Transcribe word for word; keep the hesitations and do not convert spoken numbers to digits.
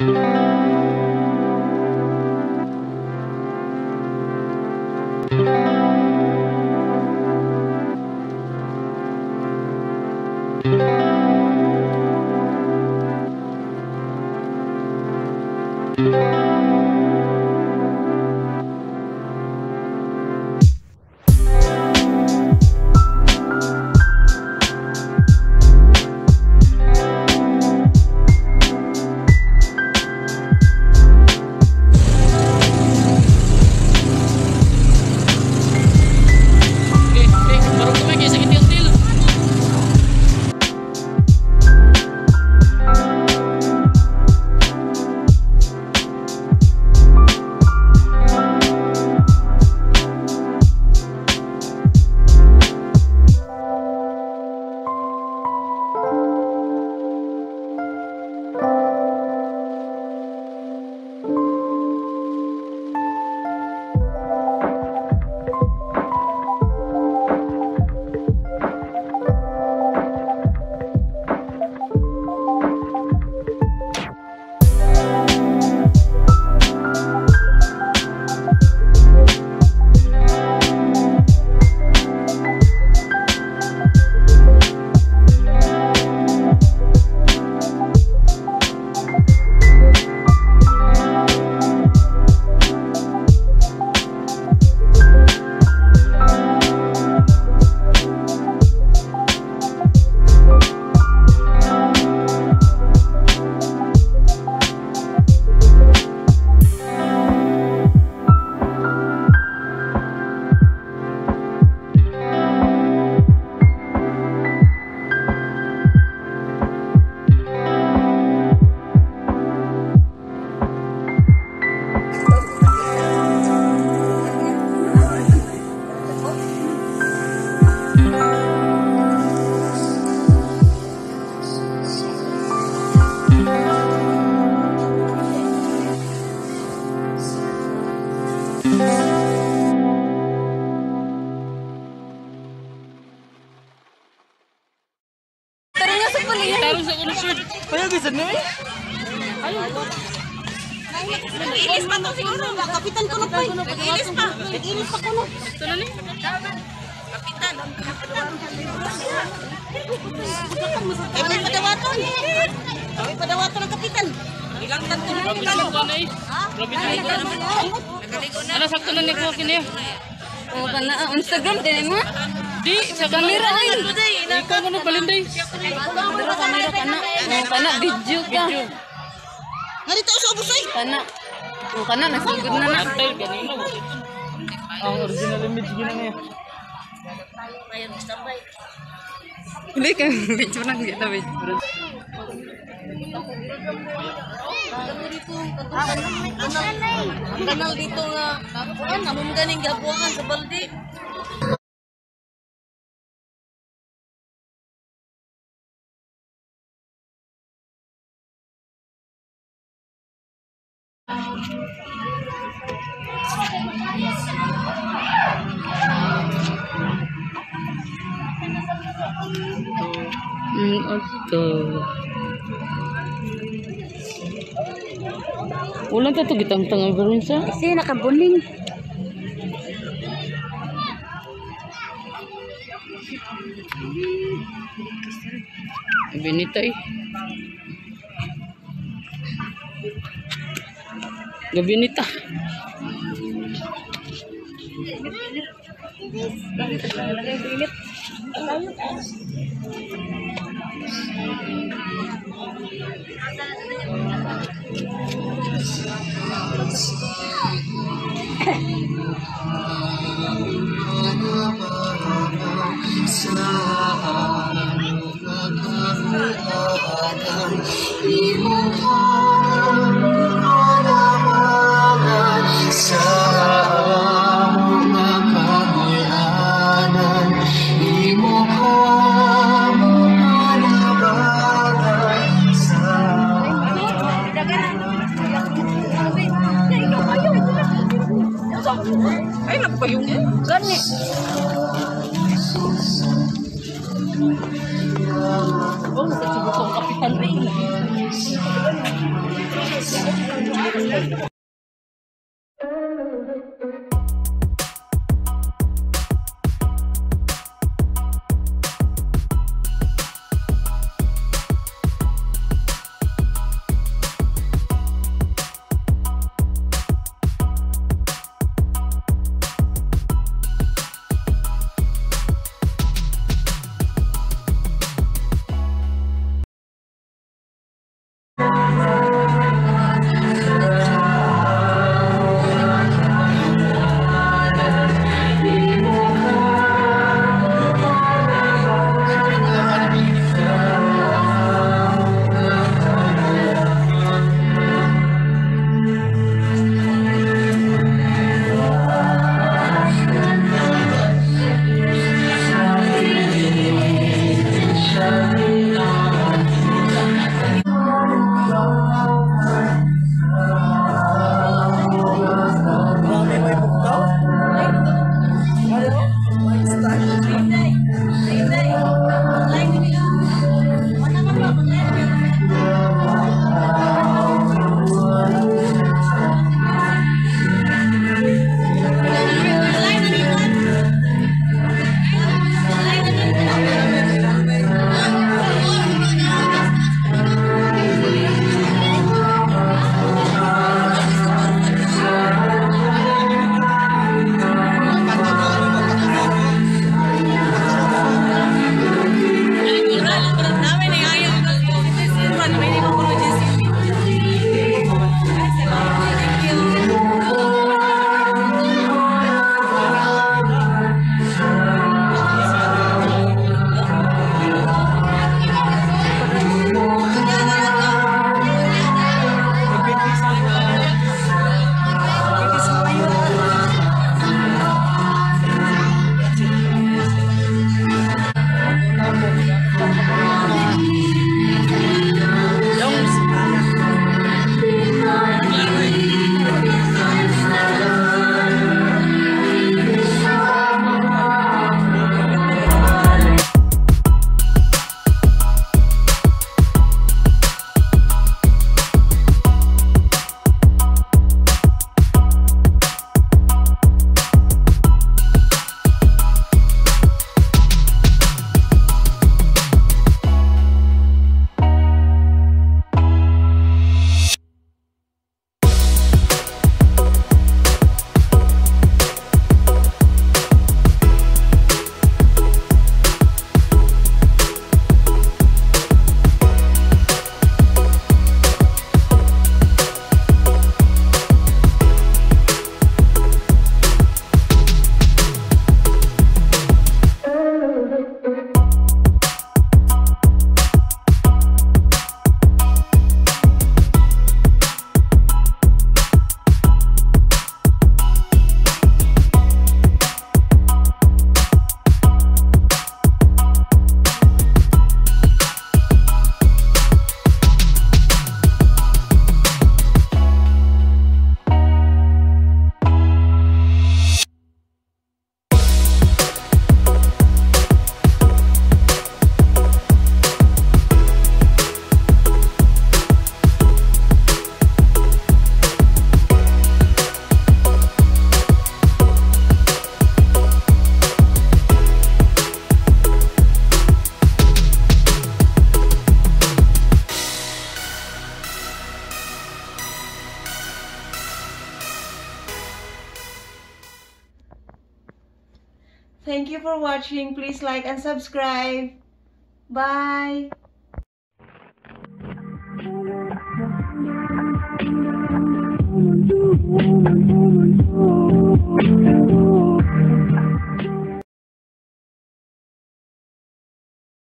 Kaya gusto nyo eh? Nag-iilis pa to siguro. Kapitan ko na po eh. Nag-iilis pa. Nag-iilis pa ko na. Ito na ni. Kapitan. Eh, may padawaton. May padawaton ng kapitan. Ilang tanto na kapitan. Grabe na ito. Ano sakto na ni Kuya kini? Oh, kana Instagram din mo? Di sa kamera ay. Ikaw mo no balinday. Kamera kamera kana. Oh, kana video ka. Ngarito sa ubusoy. Kana. Oh, kana nasugod na na. Antay ganino. Ang original image gina niya. Hindi ka video na kita video. Ang kanal dito nga. Kuan, among ganing gabuangan sa balde. Hmm, ito. Ulan ta to gitang tanga garon sa. Kasi nakabuling. Benita eh. Gabinita. Ay, nagpayong eh. Gani. Gani. Oh, nakasibot ang kapitan rin. Thank you for watching. Please like and subscribe. Bye.